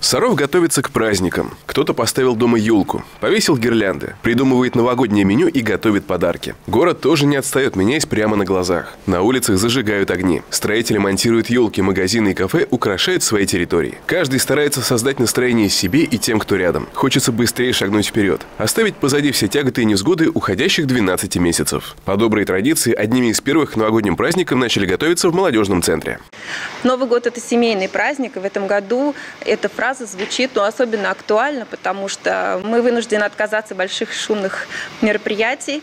Саров готовится к праздникам. Кто-то поставил дома елку, повесил гирлянды, придумывает новогоднее меню и готовит подарки. Город тоже не отстает, меняясь прямо на глазах. На улицах зажигают огни. Строители монтируют елки, магазины и кафе украшают свои территории. Каждый старается создать настроение себе и тем, кто рядом. Хочется быстрее шагнуть вперед. Оставить позади все тяготы и невзгоды уходящих 12 месяцев. По доброй традиции, одними из первых к новогодним праздникам начали готовиться в молодежном центре. Новый год – это семейный праздник, и в этом году эта фраза звучит особенно актуально, потому что мы вынуждены отказаться от больших шумных мероприятий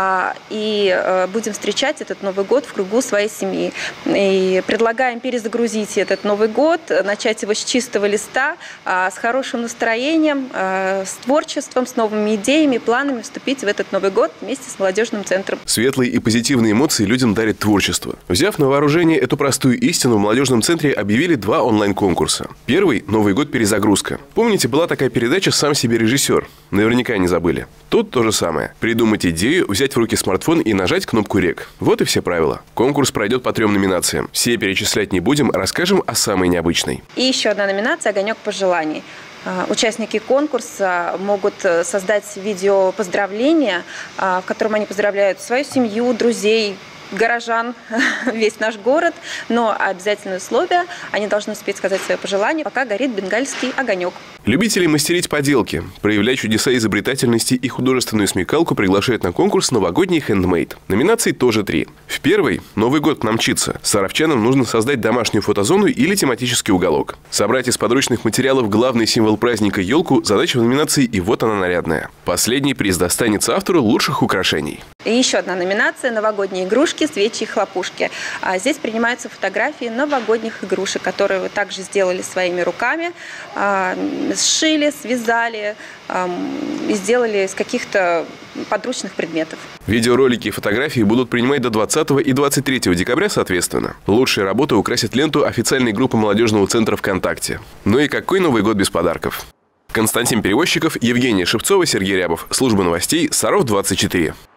и будем встречать этот Новый год в кругу своей семьи. И предлагаем перезагрузить этот Новый год, начать его с чистого листа, с хорошим настроением, с творчеством, с новыми идеями, планами вступить в этот Новый год вместе с молодежным центром. Светлые и позитивные эмоции людям дарит творчество. Взяв на вооружение эту простую истину, в молодежном центре объявили 2 онлайн-конкурса. Первый – Новый год перезагрузка. Помните, была такая передача «Сам себе режиссер»? Наверняка не забыли. Тут то же самое. Придумать идею, взять в руки смартфон и нажать кнопку «Рек». Вот и все правила. Конкурс пройдет по 3 номинациям. Все перечислять не будем, расскажем о самой необычной. И еще одна номинация «Огонек пожеланий». Участники конкурса могут создать видео поздравления, в котором они поздравляют свою семью, друзей, горожан, весь наш город, но обязательное условие – они должны успеть сказать свое пожелание, пока горит бенгальский огонек. Любителей мастерить поделки, проявлять чудеса изобретательности и художественную смекалку приглашают на конкурс «Новогодний хендмейд». Номинаций тоже 3. В первой – Новый год к нам мчится. Саровчанам нужно создать домашнюю фотозону или тематический уголок. Собрать из подручных материалов главный символ праздника – елку – задача в номинации, и вот она нарядная. Последний приз достанется автору лучших украшений. И еще одна номинация – новогодние игрушки, свечи и хлопушки. Здесь принимаются фотографии новогодних игрушек, которые вы также сделали своими руками, сшили, связали и сделали из каких-то подручных предметов. Видеоролики и фотографии будут принимать до 20 и 23 декабря соответственно. Лучшие работы украсят ленту официальной группы молодежного центра ВКонтакте. Ну и какой Новый год без подарков? Константин Перевозчиков, Евгения Шевцова, Сергей Рябов. Служба новостей Саров 24.